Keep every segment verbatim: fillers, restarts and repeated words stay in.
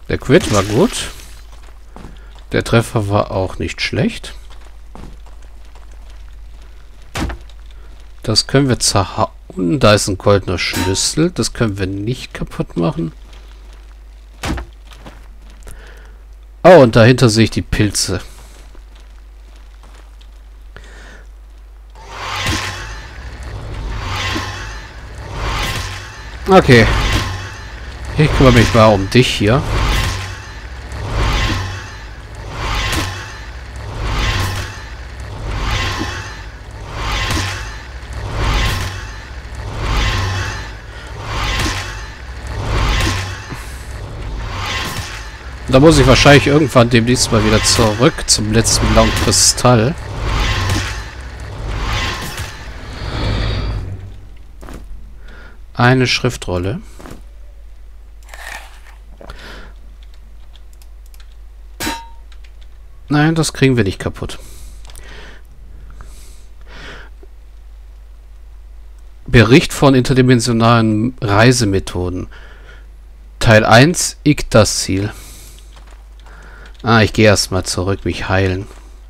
Der Crit war gut. Der Treffer war auch nicht schlecht. Das können wir zerhauen. Da ist ein goldener Schlüssel. Das können wir nicht kaputt machen. Oh, und dahinter sehe ich die Pilze. Okay. Ich kümmere mich mal um dich hier. Da muss ich wahrscheinlich irgendwann demnächst mal wieder zurück zum letzten blauen Kristall. Eine Schriftrolle. Nein, das kriegen wir nicht kaputt. Bericht von interdimensionalen Reisemethoden. Teil eins, Yggdrasil. Ah, ich gehe erstmal zurück, mich heilen.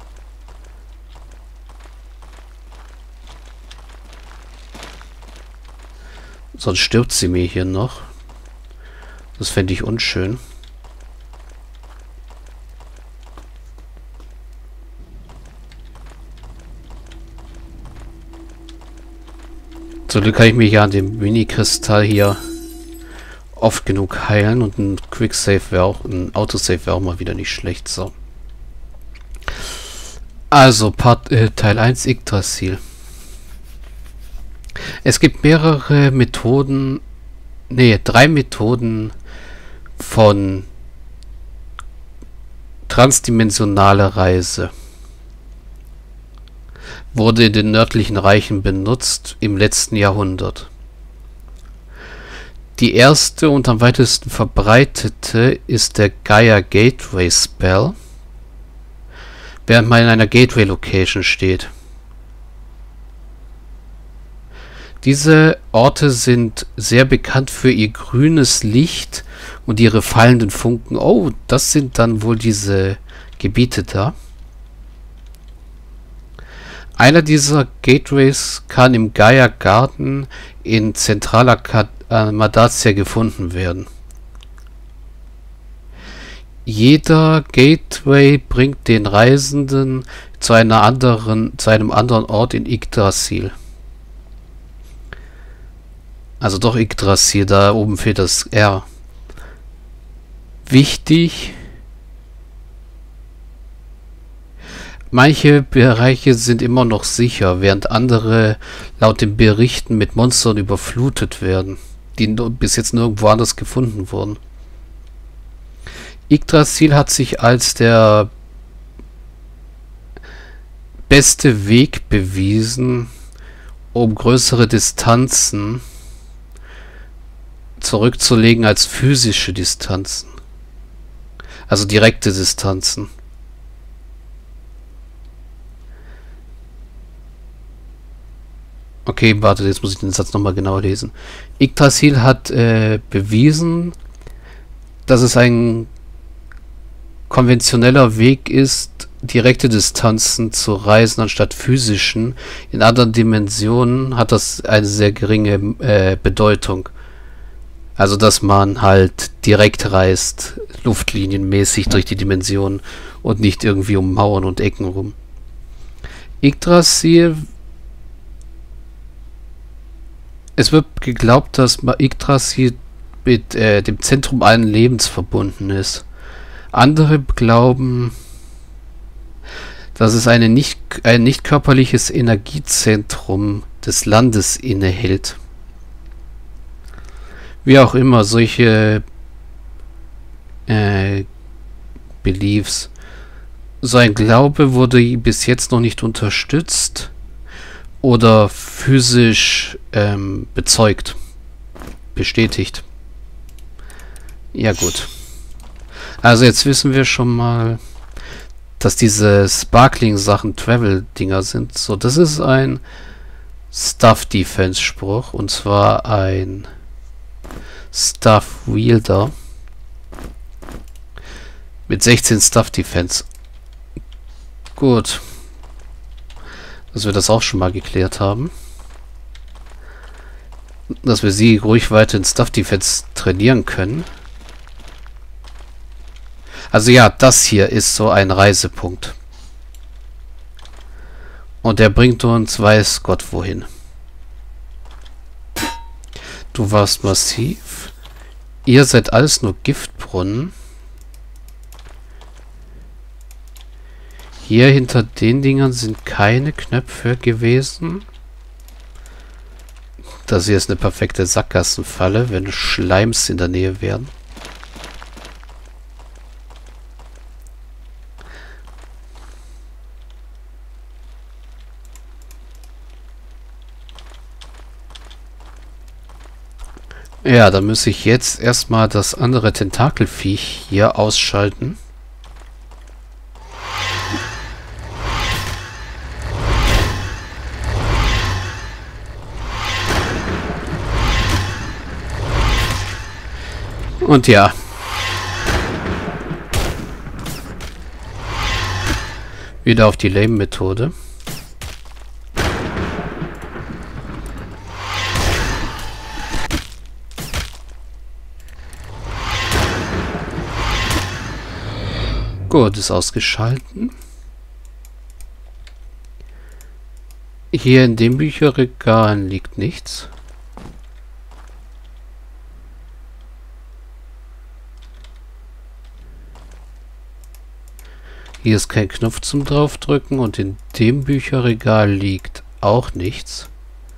Sonst stirbt sie mir hier noch. Das fände ich unschön. Zum Glück kann ich mich ja an dem Mini-Kristall hier oft genug heilen und ein Quicksave wäre auch, ein Autosave wäre auch mal wieder nicht schlecht. So. Also, Part, äh, Teil eins, Yggdrasil. Es gibt mehrere Methoden, nee, drei Methoden von transdimensionaler Reise. Wurde in den nördlichen Reichen benutzt im letzten Jahrhundert. Die erste und am weitesten verbreitete ist der Gaia Gateway Spell, während man in einer Gateway Location steht. Diese Orte sind sehr bekannt für ihr grünes Licht und ihre fallenden Funken. Oh, das sind dann wohl diese Gebiete da. Einer dieser Gateways kann im Gaia Garden in zentraler Madazia gefunden werden. Jeder Gateway bringt den Reisenden zu einer anderen, zu einem anderen Ort in Yggdrasil. Also doch Yggdrasil, da oben fehlt das R. Wichtig: Manche Bereiche sind immer noch sicher, während andere laut den Berichten mit Monstern überflutet werden, die bis jetzt nirgendwo anders gefunden wurden. Yggdrasil hat sich als der beste Weg bewiesen, um größere Distanzen zurückzulegen als physische Distanzen. Also direkte Distanzen. Okay, warte, jetzt muss ich den Satz nochmal genauer lesen. Yggdrasil hat äh, bewiesen, dass es ein konventioneller Weg ist, direkte Distanzen zu reisen, anstatt physischen. In anderen Dimensionen hat das eine sehr geringe äh, Bedeutung. Also, dass man halt direkt reist, luftlinienmäßig durch die Dimensionen und nicht irgendwie um Mauern und Ecken rum. Yggdrasil... Es wird geglaubt, dass Yggdrasil mit äh, dem Zentrum allen Lebens verbunden ist. Andere glauben, dass es eine nicht, ein nicht körperliches Energiezentrum des Landes innehält. Wie auch immer, solche äh, Beliefs. So ein Glaube wurde bis jetzt noch nicht unterstützt oder physisch ähm, bezeugt, bestätigt. Ja gut. Also jetzt wissen wir schon mal, dass diese Sparkling-Sachen Travel-Dinger sind. So, das ist ein Stuff-Defense-Spruch, und zwar ein Stuff-Wielder. Mit sechzehn Stuff Defense. Gut. Dass wir das auch schon mal geklärt haben. Dass wir sie ruhig weiter in Stuff Defense trainieren können. Also ja, das hier ist so ein Reisepunkt. Und der bringt uns weiß Gott wohin. Du warst massiv. Ihr seid alles nur Giftbrunnen. Hier hinter den Dingern sind keine Knöpfe gewesen. Das hier ist eine perfekte Sackgassenfalle, wenn Schleims in der Nähe wären. Ja, da muss ich jetzt erstmal das andere Tentakelviech hier ausschalten. Und ja. Wieder auf die Lame-Methode. Gut, ist ausgeschalten. Hier in dem Bücherregal liegt nichts. Hier ist kein Knopf zum draufdrücken und in dem Bücherregal liegt auch nichts.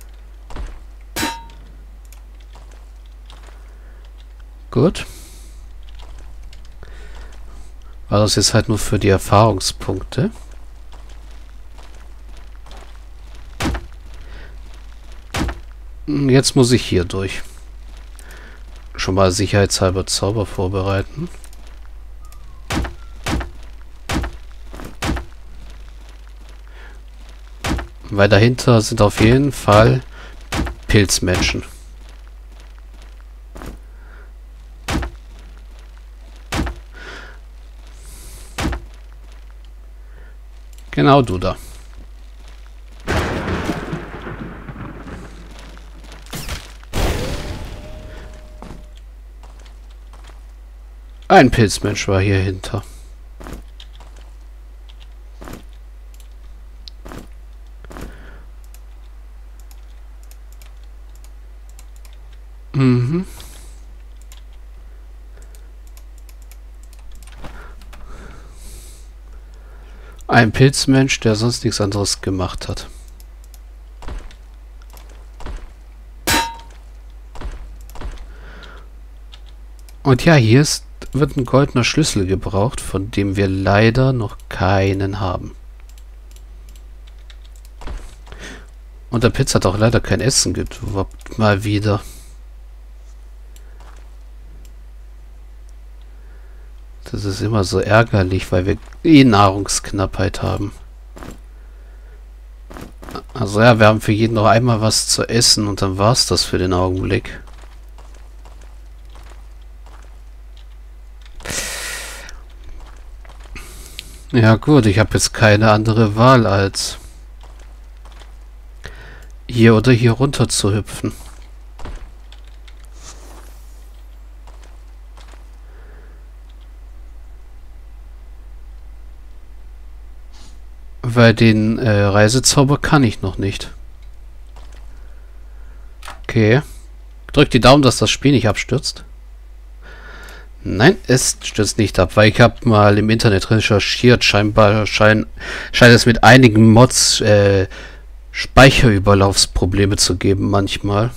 Gut. War das jetzt halt nur für die Erfahrungspunkte. Jetzt muss ich hier durch. Schon mal sicherheitshalber Zauber vorbereiten. Weil dahinter sind auf jeden Fall Pilzmenschen. Genau du da. Ein Pilzmensch war hier hinter. Mhm. Ein Pilzmensch, der sonst nichts anderes gemacht hat. Und ja, hier ist, wird ein goldener Schlüssel gebraucht, von dem wir leider noch keinen haben. Und der Pilz hat auch leider kein Essen gedroppt, mal wieder. Das ist immer so ärgerlich, weil wir eh Nahrungsknappheit haben. Also ja, wir haben für jeden noch einmal was zu essen und dann war's das für den Augenblick. Ja gut, ich habe jetzt keine andere Wahl als hier oder hier runter zu hüpfen. Weil den äh, Reisezauber kann ich noch nicht. Okay. Drück die Daumen, dass das Spiel nicht abstürzt. Nein, es stürzt nicht ab, weil ich habe mal im Internet recherchiert. Scheinbar schein, scheint es mit einigen Mods äh, Speicherüberlaufsprobleme zu geben manchmal.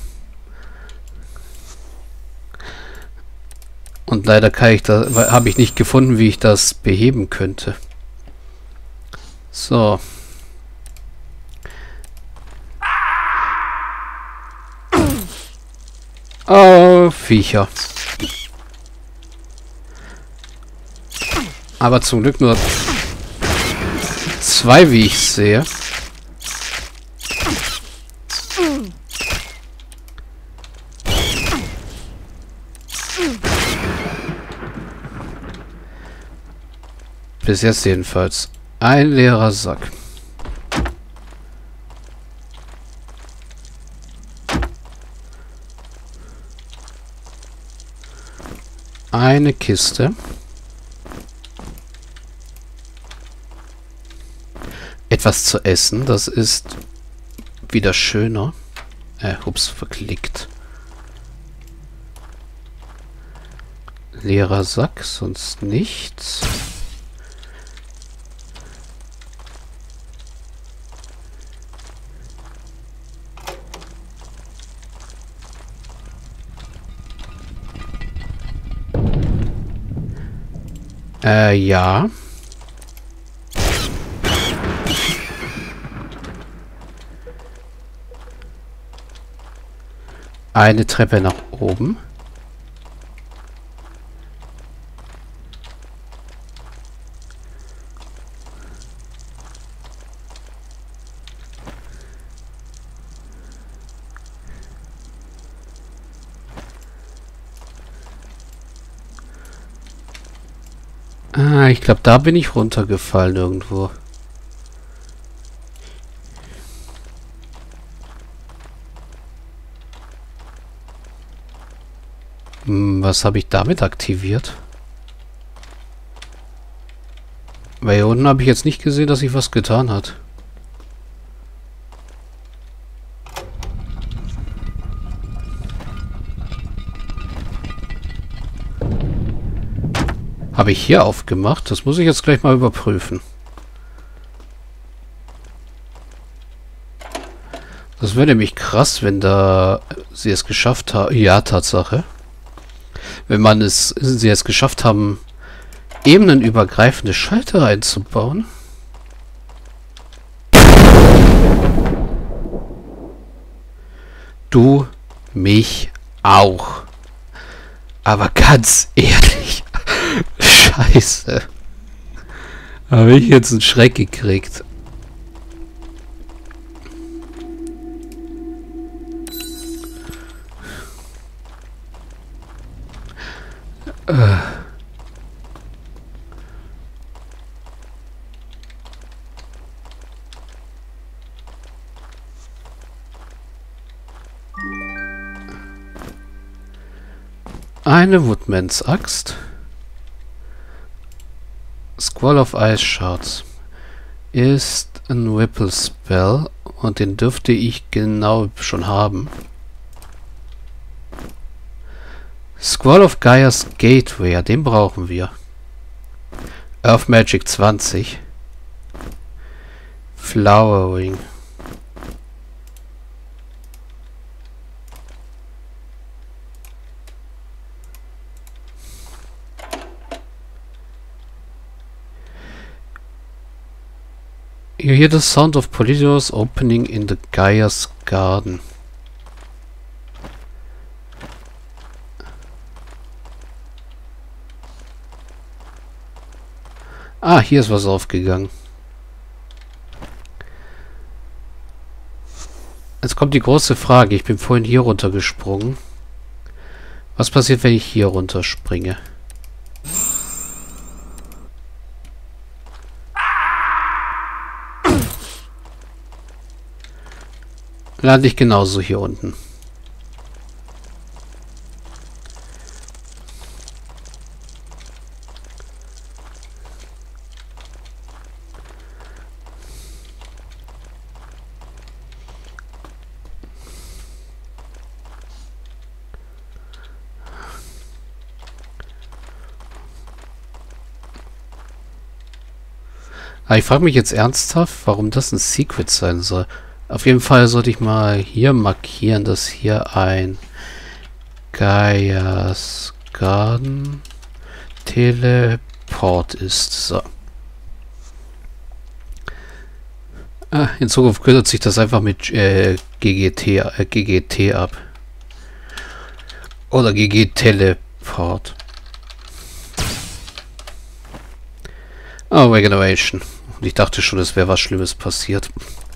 Und leider kann ich da, habe ich nicht gefunden, wie ich das beheben könnte. So. Oh, Viecher. Aber zum Glück nur zwei, wie ich sehe. Bis jetzt jedenfalls. Ein leerer Sack. Eine Kiste. Etwas zu essen, das ist wieder schöner. Äh, ups, verklickt. Leerer Sack, sonst nichts. Äh, ja. Eine Treppe nach oben. Ah, ich glaube, da bin ich runtergefallen irgendwo. Hm, was habe ich damit aktiviert? Weil hier unten habe ich jetzt nicht gesehen, dass sich was getan hat. Habe ich hier aufgemacht? Das muss ich jetzt gleich mal überprüfen. Das wäre nämlich krass, wenn da sie es geschafft haben. Ja, Tatsache. Wenn man es, sie es geschafft haben, ebenenübergreifende Schalter einzubauen. Du mich auch. Aber ganz ehrlich. Scheiße. Habe ich jetzt einen Schreck gekriegt. Äh. Eine Woodmans Axt. Squall of Ice Shards ist ein Whipple Spell und den dürfte ich genau schon haben. Squall of Gaia's Gateway, den brauchen wir. Earth Magic zwanzig. Flowering. You hear the sound of Polydoros opening in the Gaia's garden. Ah, hier ist was aufgegangen. Jetzt kommt die große Frage. Ich bin vorhin hier runtergesprungen. Was passiert, wenn ich hier runterspringe? Lande ich genauso hier unten. Aber ich frage mich jetzt ernsthaft, warum das ein Secret sein soll. Auf jeden Fall sollte ich mal hier markieren, dass hier ein Gaia's Garden Teleport ist. So. Ah, in Zukunft kürzt sich das einfach mit äh, G G T, äh, G G T ab. Oder G G Teleport. Oh, Regeneration. Und ich dachte schon, es wäre was Schlimmes passiert.